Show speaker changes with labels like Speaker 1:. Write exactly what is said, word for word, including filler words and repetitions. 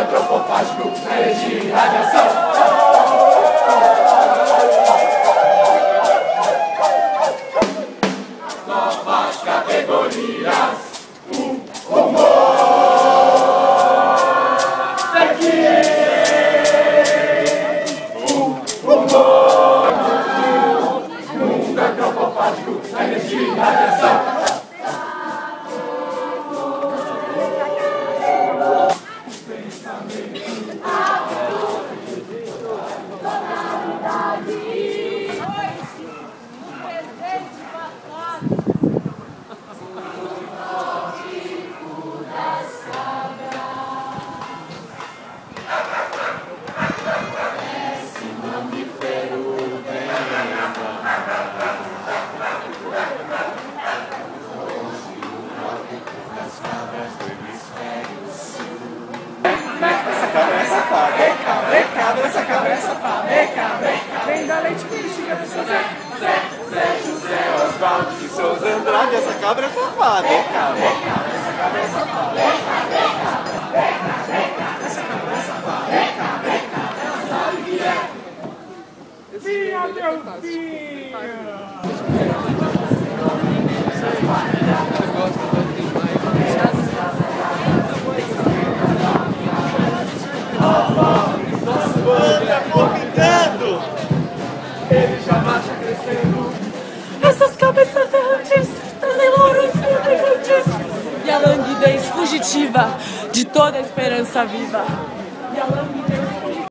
Speaker 1: antropofágico, energia e radiação. Novas categorias, o humor daqui, o humor, mundo antropofágico, energia e radiação.
Speaker 2: Essa cabra é cabra, é cabra, essa cabra é safada, é cabra, é cabra, vem da leite que chega do seu Zé, Zé, Zé, José, Osvaldo de Souza Andrade, essa cabra é safada, é cabra, é cabra, essa cabra é safada, é cabra, é cabra, é cabra, é cabra, essa cabra é safada, é cabra, é cabra, ela sabe que é. Vinha, meu filho! Nosso bando é convidando!
Speaker 1: Ele já marcha crescendo.
Speaker 3: Essas cabeças errantes trazem louros verdejantes e a languidez fugitiva de toda a esperança viva. E a languidez